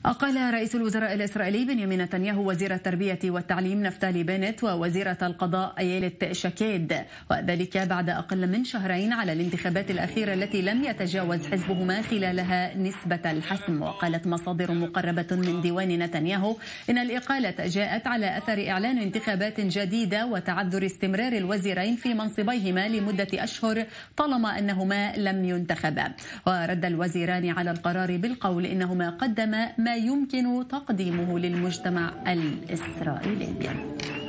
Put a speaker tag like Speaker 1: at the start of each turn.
Speaker 1: أقال رئيس الوزراء الإسرائيلي بنيامين نتنياهو وزير التربية والتعليم نفتالي بنت ووزيرة القضاء أيلت شكيد، وذلك بعد أقل من شهرين على الانتخابات الأخيرة التي لم يتجاوز حزبهما خلالها نسبة الحسم. وقالت مصادر مقربة من ديوان نتنياهو إن الإقالة جاءت على أثر إعلان انتخابات جديدة وتعذر استمرار الوزيرين في منصبيهما لمدة أشهر طالما أنهما لم ينتخبا. ورد الوزيران على القرار بالقول إنهما قدما ما يمكن تقديمه للمجتمع الإسرائيلي.